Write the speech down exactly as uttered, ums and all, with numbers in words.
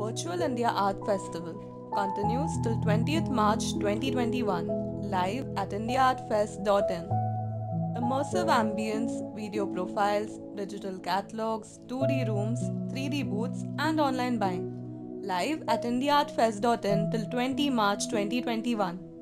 Virtual India Art Festival continues till twentieth March twenty twenty-one, live at india art fest dot in. Immersive ambience, video profiles, digital catalogs, two D rooms, three D booths, and online buying. Live at india art fest dot in till twentieth March twenty twenty-one.